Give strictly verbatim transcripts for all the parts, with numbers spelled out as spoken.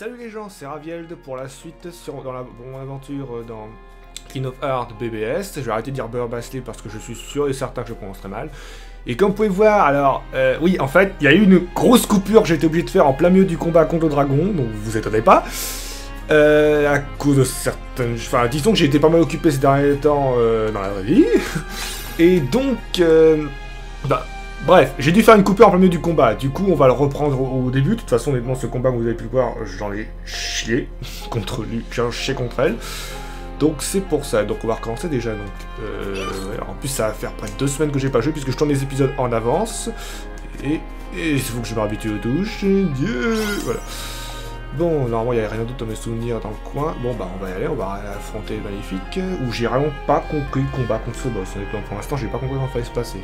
Salut les gens, c'est Ravield pour la suite sur, dans la, pour mon aventure dans King of Hearts B B S. Je vais arrêter de dire Beurre Basley parce que je suis sûr et certain que je prononce très mal. Et comme vous pouvez voir, alors, euh, oui, en fait, il y a eu une grosse coupure que j'ai été obligé de faire en plein milieu du combat contre le dragon, donc vous vous étonnez pas. Euh, à cause de certaines... Enfin, disons que j'ai été pas mal occupé ces derniers temps euh, dans la vraie vie. Et donc... Euh, bah, bref, j'ai dû faire une coupure en plein milieu du combat. Du coup, on va le reprendre au, au début. De toute façon, honnêtement, ce combat, vous avez pu le voir, j'en ai chié contre lui. J'en ai chié contre elle. Donc c'est pour ça. Donc on va recommencer déjà. Donc, euh, ouais, alors, en plus, ça va faire près de deux semaines que j'ai pas joué puisque je tourne les épisodes en avance. Et il faut que je m'habitue aux touches. Dieu, voilà. Bon, normalement, il n'y avait rien d'autre à me souvenir dans le coin. Bon, bah, on va y aller, on va affronter Maléfique, où j'ai vraiment pas compris le combat contre ce boss. Honnêtement, pour l'instant, j'ai pas compris comment il fallait se passer.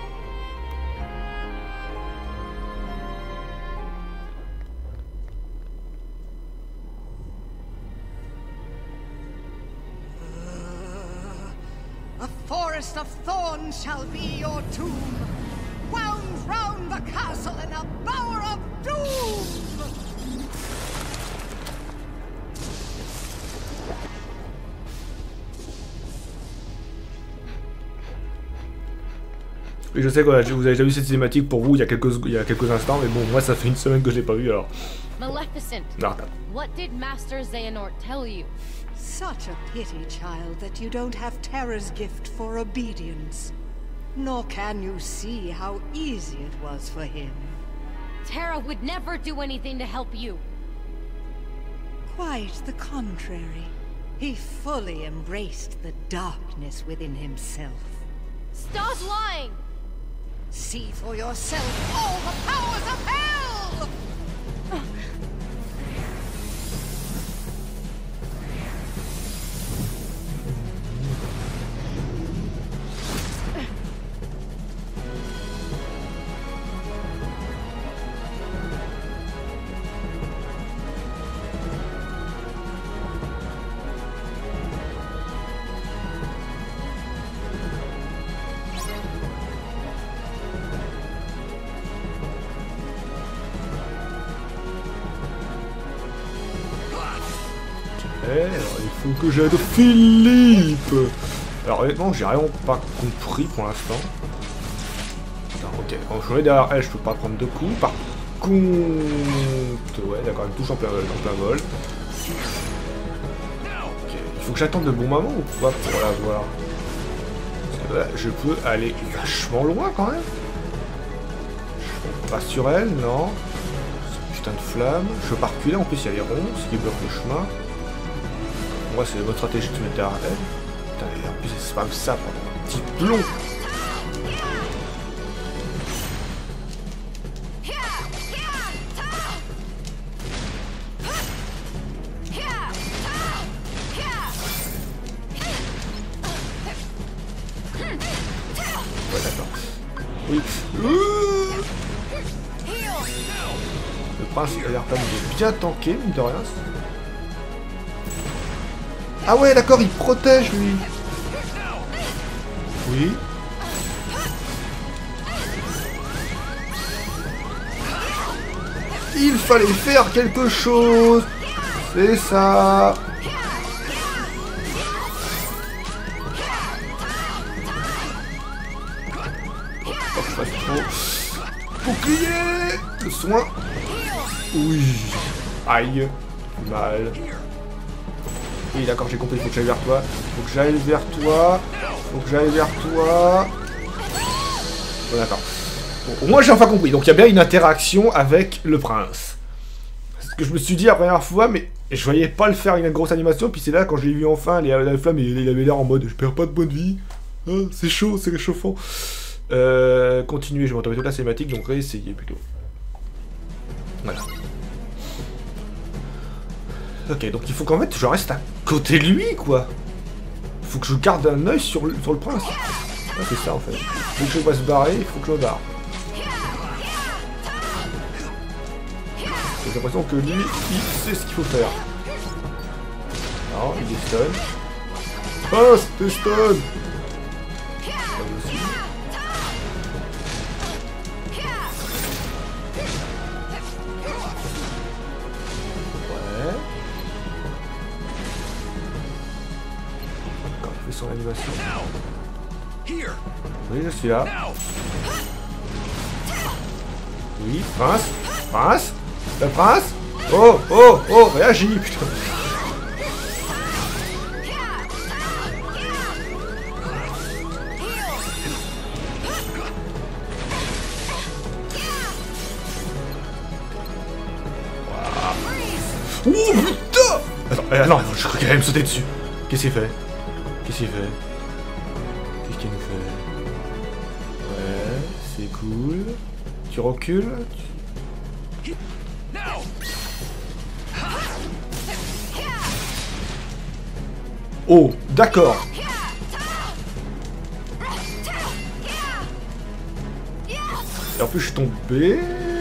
A forest of thorns shall be your tomb, wound round the castle in a bower of doom! Et je sais que voilà, vous avez déjà vu cette cinématique pour vous il y a quelques, il y a quelques instants, mais bon, moi ça fait une semaine que je l'ai pas vu alors. Maleficent, Non, what did Master Xehanort tell you? Such a pity, child, that you don't have Terra's gift for obedience. Nor can you see how easy it was for him. Terra would never do anything to help you. Quite the contrary. He fully embraced the darkness within himself. Stop lying! See for yourself all the powers of hell! alors, il faut que j'aide Philippe. Alors honnêtement, j'ai vraiment pas compris pour l'instant. Ok, quand je vais derrière elle, je peux pas prendre deux coups. Par contre... Ouais, d'accord, elle me touche en plein, en plein vol. Ok, il faut que j'attende le bon moment ou quoi pour la voir. Là, je peux aller vachement loin quand même. Je pas sur elle, non. C'est putain de flamme. Je peux pas reculer, en plus il y a les ronds, ce qui bloque le chemin. Moi, c'est votre stratégie de se mettre derrière elle. Putain, et en plus, elle spam ça pendant un petit plomb. Ouais, d'accord. Oui. Le prince, il a l'air pas de bien tanké, mine de rien. Ah ouais, d'accord, il protège, lui. Oui. Il fallait faire quelque chose. C'est ça. Oh, pas que je fasse trop. Bouclier. Le soin. Oui. Aïe. Mal. Oui, d'accord, j'ai compris, il faut que j'aille vers toi. Faut que j'aille vers toi. Faut que j'aille vers toi. Bon, d'accord. Bon, au moins, j'ai enfin compris. Donc, il y a bien une interaction avec le prince. C'est ce que je me suis dit la première fois, mais je voyais pas le faire une grosse animation. Puis c'est là, quand je l'ai vu enfin, la, la flamme, il, il avait l'air en mode je perds pas de points de vie. Ah, c'est chaud, c'est réchauffant. Euh, continuez, je vais retomber toute la cinématique, donc réessayez plutôt. Voilà. Ok, donc il faut qu'en fait je reste à côté de lui, quoi. Il faut que je garde un œil sur le, sur le prince. Ah, c'est ça en fait. Il faut que je fasse barrer, il faut que je me barre. J'ai l'impression que lui, il sait ce qu'il faut faire. Non, il est stun. Ah, c'était stun. fait son animation. Oui, je suis là. Oui, prince. Prince. Le prince. Oh, oh, oh, réagis, putain. Oh putain! Attends, euh, non, je crois qu'il allait me sauter dessus. Qu'est-ce qu'il fait? Qu'est-ce qu'il fait? Qu'est-ce qu'il nous fait? Ouais, c'est cool. Tu recules? Tu... Oh, d'accord. Et en plus, je suis tombé.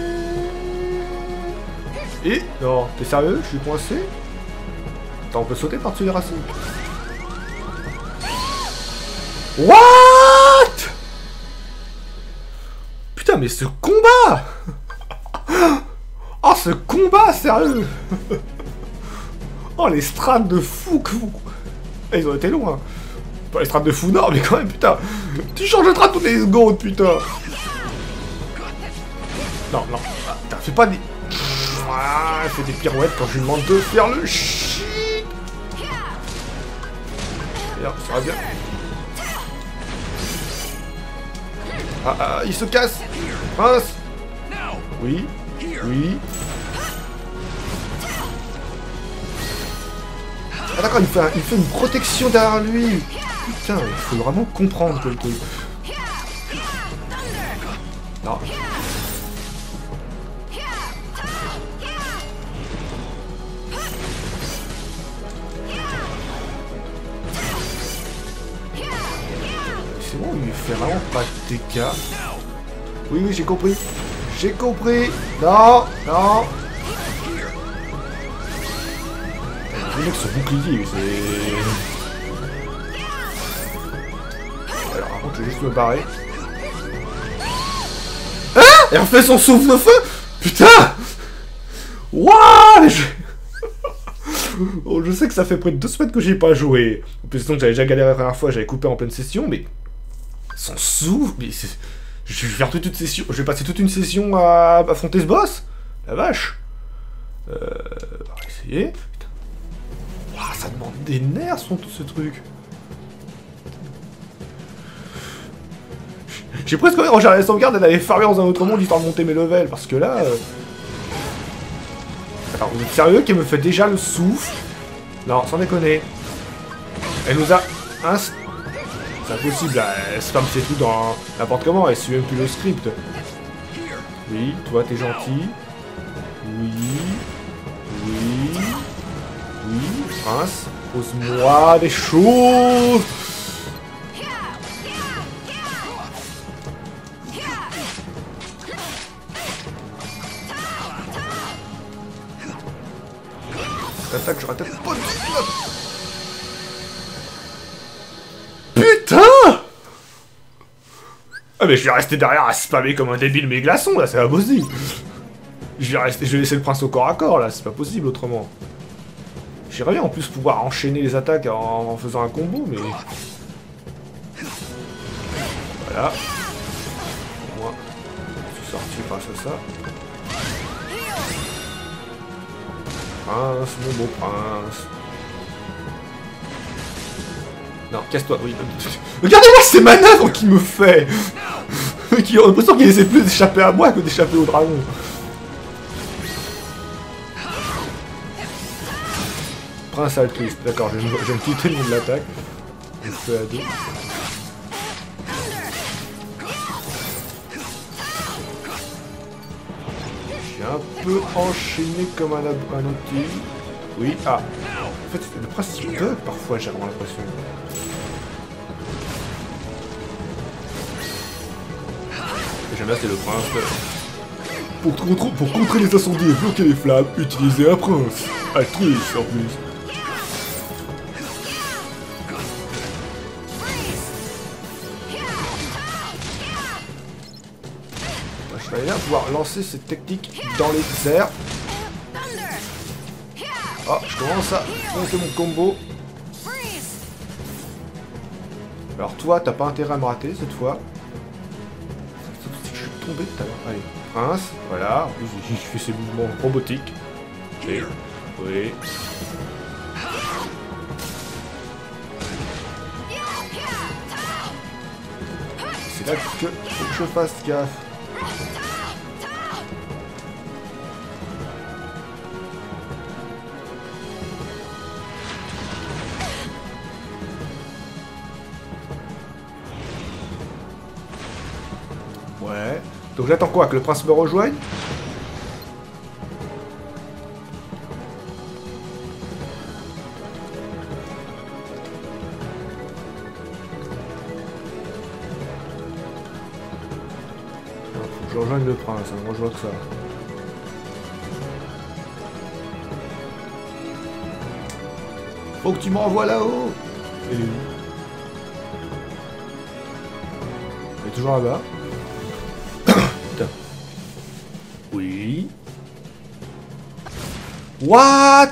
Et... Non, t'es sérieux? Je suis coincé? Attends, on peut sauter par-dessus les racines? What? Putain, mais ce combat! Oh, ce combat, sérieux! Oh, les strates de fou que vous... Eh, ils ont été loin. Pas les strates de fou, non, mais quand même, putain! Tu changes de strate toutes les secondes, putain! Non, non, putain, fais pas des... Ah, elle fait des pirouettes quand je lui demande de faire le shit. D'ailleurs, ça va bien. Ah, ah, il se casse. Prince. Oui, oui. Ah d'accord, il fait, un, il fait une protection derrière lui. Putain, il faut vraiment comprendre le truc. Non. C'est bon, il fait vraiment pas de dégâts. Oui, oui, j'ai compris. J'ai compris. Non, non. Le mec, son bouclier, c'est... Alors, par contre, je vais juste me barrer. Hein? Elle refait son souffle-feu? Putain! Wouah! je... oh, je sais que ça fait près de deux semaines que j'ai pas joué. En plus, sinon, j'avais déjà galéré la première fois, j'avais coupé en pleine session, mais... Son souffle... Mais c'est... Je vais faire toute une session... Je vais passer toute une session à affronter ce boss? La vache! Euh... On va essayer... Putain. Wow, ça demande des nerfs, son, tout ce truc. J'ai presque envie de regarder la sauvegarde et d'aller farmer dans un autre monde histoire de monter mes levels, parce que là... Euh... Attends, vous êtes sérieux qu'elle me fait déjà le souffle? Non, sans déconner. Elle nous a... Inst... C'est impossible, elle spam c'est tout dans n'importe comment, elle suit même plus le script. Oui, toi t'es gentil. Oui. Oui. Oui, prince. Pose-moi des choses. Attaque, j'aurais peut-être pas de... Putain! Ah mais je vais rester derrière à spammer comme un débile mes glaçons là, c'est pas possible. Je vais rester, je vais laisser le prince au corps à corps là, c'est pas possible autrement. J'aimerais bien en plus pouvoir enchaîner les attaques en, en faisant un combo, mais... Voilà. Moi, je suis sorti grâce à ça. Prince, mon beau prince. Non, casse-toi, oui. Regardez-moi ces manœuvres qu'il me fait. Qui ont l'impression qu'il essaie plus d'échapper à moi que d'échapper au dragon. Prince altruiste, d'accord, je vais me quitter le nom de l'attaque. Je fais à deux. J'ai un peu enchaîné comme un, un outil. Oui, ah. En fait, le prince il bug parfois, j'ai vraiment l'impression. J'aime bien, c'est le prince. Pour, pour, pour contrer les incendies et bloquer les flammes, utilisez un prince. Altruiste en plus. Je vais bien pouvoir lancer cette technique dans les airs. Oh, je commence à monter mon combo. Alors toi, t'as pas intérêt à me rater cette fois. Je suis tombé tout à l'heure. Allez, Prince, voilà. En plus, il fait ses mouvements robotiques. Et... oui. C'est là que faut que je fasse gaffe. Ouais. Donc j'attends quoi? Que le prince me rejoigne? Je rejoigne le prince, hein, moi je vois que ça. Faut que tu m'envoies là-haut. Et il est où? Il est toujours là-bas. Putain. Oui. What?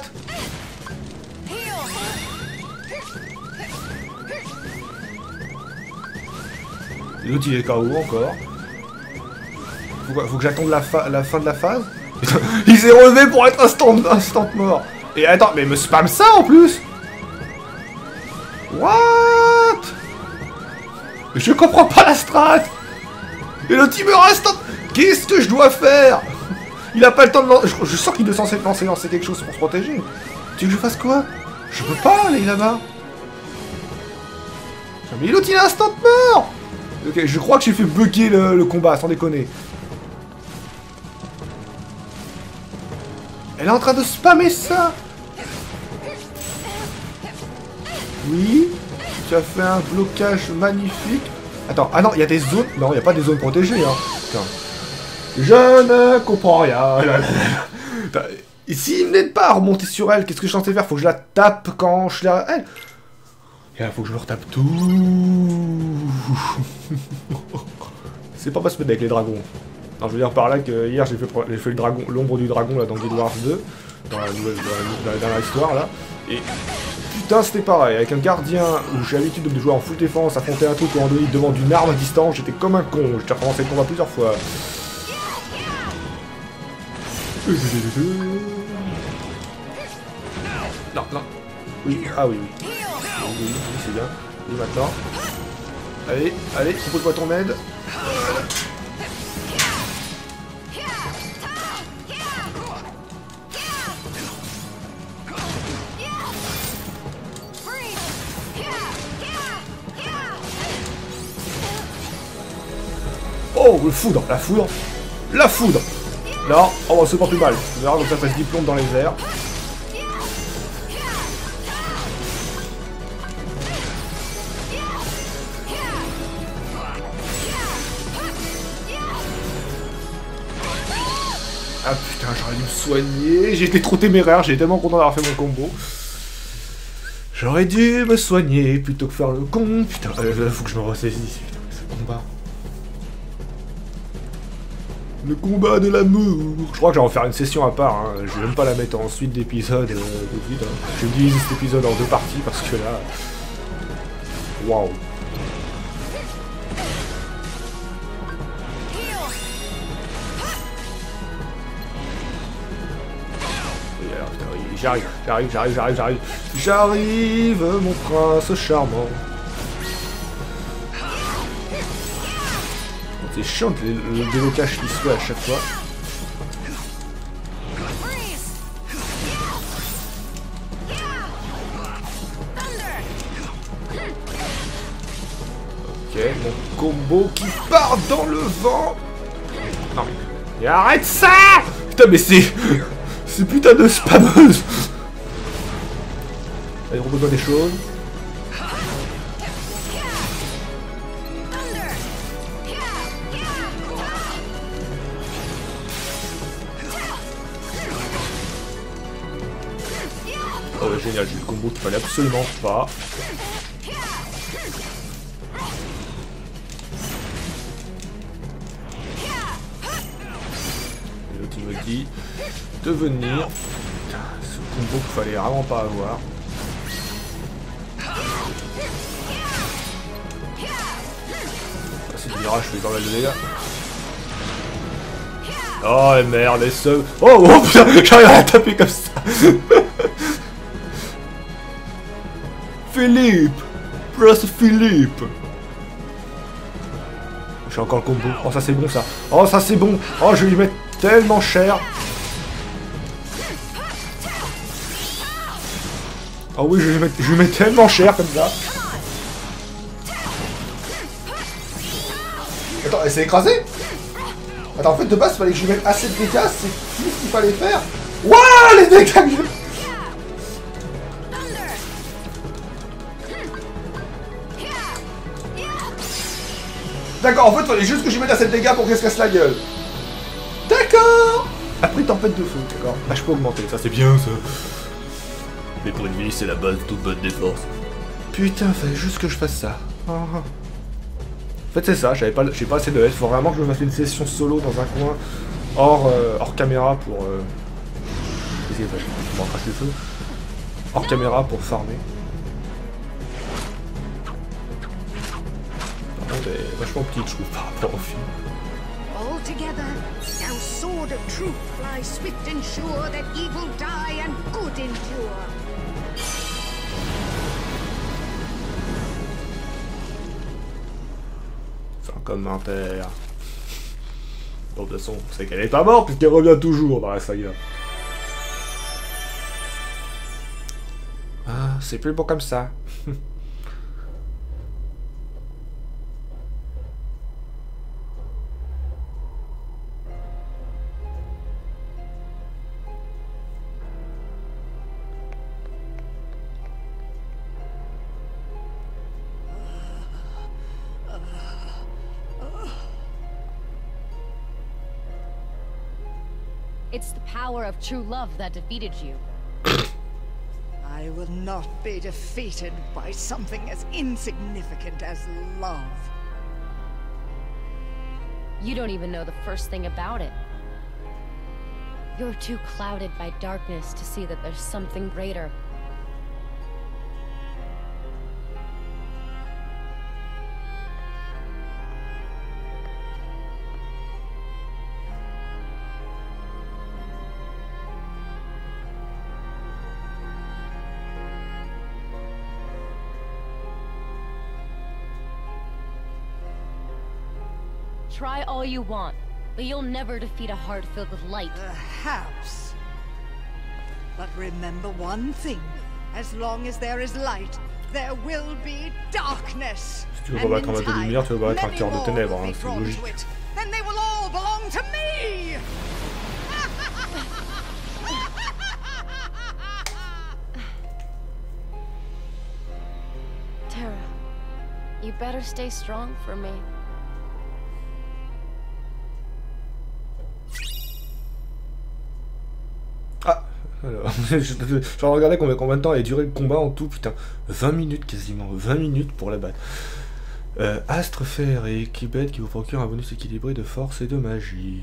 L'autre il est K O encore. Faut, faut que j'attende la, la fin de la phase. Il s'est relevé pour être instant, instant mort. Et attends, mais me spam ça en plus. What? Je comprends pas la strat. Et l'autre il me reste. Qu'est-ce que je dois faire? Il a pas le temps de lancer. Je, je sens qu'il est censé lancer, lancer quelque chose pour se protéger. Tu veux que je fasse quoi? Je peux pas aller là-bas. Mais l'autre il est instant mort. Ok, je crois que j'ai fait bugger le, le combat, sans déconner. Elle est en train de spammer ça. Oui. Tu as fait un blocage magnifique. Attends, ah non, il y a des zones... Non, il n'y a pas des zones protégées, hein. Putain. Je ne comprends rien. Et s'il n'aide pas à remonter sur elle, qu'est-ce que je suis censé faire? Faut que je la tape quand je la... Elle. Et là, faut que je me retape tout. C'est pas pas se mettre avec les dragons. Non, je veux dire par là que hier j'ai fait, fait le dragon, l'ombre du dragon là dans Guild Wars deux, dans la nouvelle, dans la, dans la histoire là, et putain c'était pareil, avec un gardien où j'ai l'habitude de jouer en full défense, affronter un truc où il demande une arme à distance, j'étais comme un con, j'ai recommencé le combat plusieurs fois. Non, non, oui, ah oui, oui, oui, oui, c'est bien, oui maintenant, allez, allez, propose-moi ton aide. Oh, le foudre, la foudre, la foudre. Non, oh, c'est pas plus mal. On verra comme ça, ça se diplôme dans les airs. Ah putain, j'aurais dû me soigner. J'ai été trop téméraire, j'ai tellement content d'avoir fait mon combo. J'aurais dû me soigner plutôt que faire le con. Putain, euh, faut que je me ressaisisse. Putain, ce combat. Le combat de l'amour. Je crois que je vais en faire une session à part. Hein. Je vais même pas la mettre en suite d'épisodes. Euh, hein. Je vais diviser cet épisode en deux parties parce que là. Waouh. J'arrive, j'arrive, j'arrive, j'arrive, j'arrive. J'arrive, mon prince charmant. C'est chiant que le, le délocage qui se fait à chaque fois. Ok, mon combo qui part dans le vent. Non mais... Et arrête ça! Putain mais c'est... C'est putain de spammeuse. Allez, on besoin des choses. Oh ouais, génial, j'ai le combo qu'il fallait absolument pas. Et l'autre il me dit de venir. Putain, ce combo qu'il fallait vraiment pas avoir. caméra, je fais pas mal de dégâts. Oh merde, les subs. Oh, oh putain, j'arrive à la taper comme ça. Philippe, Prince Philippe. J'ai encore le combo. Oh ça c'est bon ça. Oh ça c'est bon. Oh je vais lui mettre tellement cher. Oh oui, je vais lui mettre, je lui mets tellement cher comme ça. Attends, elle s'est écrasée? Attends, en fait, de base, il fallait que je lui mette assez de dégâts, c'est tout ce qu'il fallait faire. Wouah, les dégâts que je... D'accord, en fait, il fallait juste que je lui mette assez de dégâts pour qu'elle se casse la gueule. D'accord. Après, tempête de feu, d'accord. Ah, je peux augmenter, ça c'est bien, ça. Mais pour une vie, c'est la base de toute bonne défense. Putain, fallait juste que je fasse ça. Oh. En fait c'est ça, j'avais pas, j'ai pas assez de S, faut vraiment que je me fasse une session solo dans un coin hors, euh, hors caméra pour... Euh... Qu'est-ce qu'il fait? Je m'en crache le feu. Hors caméra pour farmer. Par contre elle est vachement petite je trouve par rapport au film. All together, now sword of truth fly swift and sure that evil die and good endure. Commentaire. Bon, de toute façon, c'est qu'elle est pas morte puisqu'elle revient toujours dans la saga. Ah, c'est plus beau comme ça. It's the power of true love that defeated you. I will not be defeated by something as insignificant as love. You don't even know the first thing about it. You're too clouded by darkness to see that there's something greater. Try all you want, but you'll never defeat a heart filled with light. Perhaps. But remember one thing. As long as there is light, there will be darkness. Si tu veux combattre un bateau de lumière, tu veux combattre un cœur de ténèbres, hein, c'est logique. Then they will all belong to me. Terra, you better stay strong for me. Ah, alors, je, je, je regardais combien, combien de temps a duré le combat en tout, putain, vingt minutes quasiment, vingt minutes pour la battre. Euh, Astre féerique, qui bête, qui vous procure un bonus équilibré de force et de magie.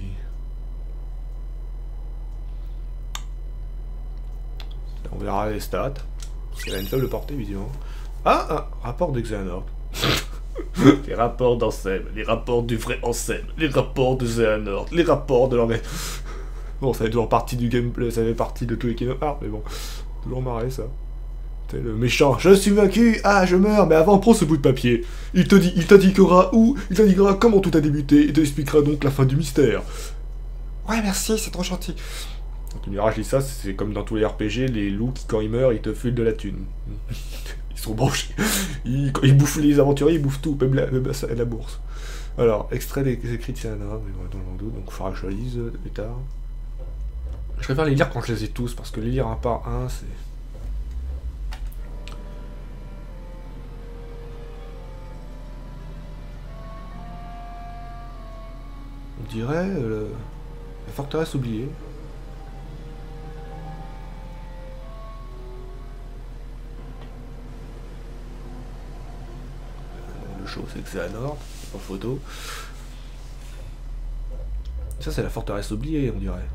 On verra les stats. Elle a une faible portée, visiblement. Ah, un rapport d'Xehanort. Les rapports d'Ansem, les rapports du vrai Ansem, les rapports de Xehanort, les rapports de l'organe. Bon, ça fait toujours partie du gameplay, ça fait partie de tous les Kingdom Hearts, mais bon, toujours marré ça. T'es le méchant, je suis vaincu, ah je meurs, mais avant prends ce bout de papier. Il te dit, il t'indiquera où, il t'indiquera comment tout a débuté, et te expliquera donc la fin du mystère. Ouais merci, c'est trop gentil. Tu me diras, je dis ça, c'est comme dans tous les R P G, les loups qui quand ils meurent, ils te filent de la thune. Ils sont branchés. Ils, quand ils bouffent les aventuriers, ils bouffent tout, même la, même la, la bourse. Alors, extrait des écrits de Sienna, dans le doute, donc il faudra que je lise plus tard. Je préfère les lire quand je les ai tous, parce que les lire un par un, c'est... On dirait... Euh, la forteresse oubliée. Le show, c'est Xehanort, en photo. Ça, c'est la forteresse oubliée, on dirait.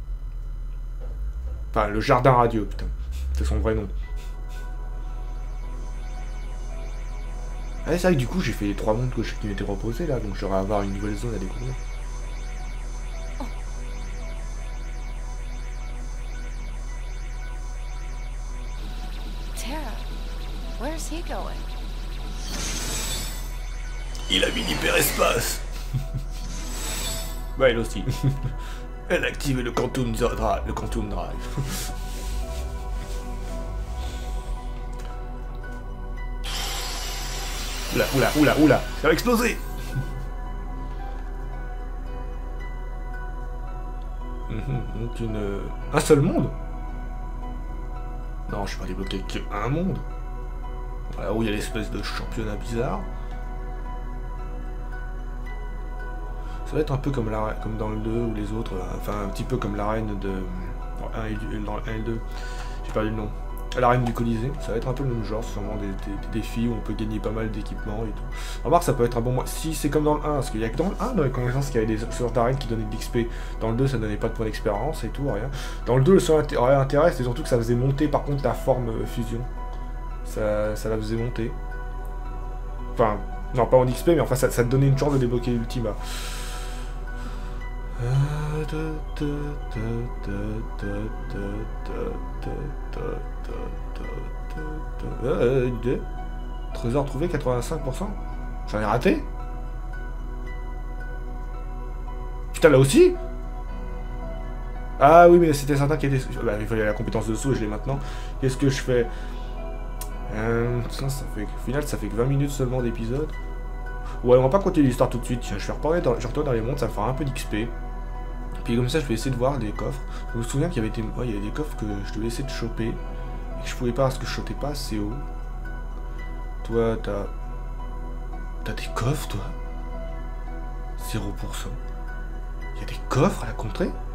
Enfin, le jardin radieux, putain. C'est son vrai nom. Ah, c'est vrai que du coup, j'ai fait les trois mondes que je, qui m'étaient proposés là, donc j'aurai à avoir une nouvelle zone à découvrir. Terra, where's he going? Il a mis l'hyperespace. Bah, elle aussi. Elle a activé le Quantum Drive. Le Quantum Drive. Oula, oula, oula, oula, ça va exploser. Mmh, donc une... Un seul monde. Non, je suis pas débloqué qu'un monde. Voilà où il y a l'espèce de championnat bizarre. Ça va être un peu comme, la, comme dans le deux ou les autres, enfin un petit peu comme l'arène de... Dans un et, dans un et le deux, j'ai perdu le nom. L'arène du Colisée, ça va être un peu le même genre, sûrement des, des, des défis où on peut gagner pas mal d'équipements et tout. Remarque, ça peut être un bon moyen. Si c'est comme dans le un, parce qu'il y a que dans le un, dans les connaissances, qu'il y avait des sortes d'arènes qui donnaient de l'X P. Dans le deux, ça donnait pas de points d'expérience et tout, rien. Dans le deux, le seul intérêt, c'est surtout que ça faisait monter par contre la forme euh, fusion. Ça, ça la faisait monter. Enfin, non, pas en X P, mais enfin, ça, ça te donnait une chance de débloquer l'Ultima. Euh, deux. Trésor trouvé quatre-vingt-cinq pour cent. J'en ai raté. Putain, là aussi. Ah oui, mais c'était certain qu'il était... Bah, il fallait la compétence de saut et je l'ai maintenant. Qu'est-ce que je fais euh, ça, ça fait... Au final, ça fait que vingt minutes seulement d'épisode. Ouais, on va pas continuer l'histoire tout de suite. Tiens, je vais reparler dans... je retourne dans les mondes, ça me fera un peu d'X P. Puis comme ça, je vais essayer de voir des coffres. Je me souviens qu'il y avait été... ouais, il y avait des coffres que je devais essayer de choper. Et que je pouvais pas parce que je sautais pas assez haut. Toi, t'as... T'as des coffres, toi? zéro pour cent. Il y a des coffres à la contrée?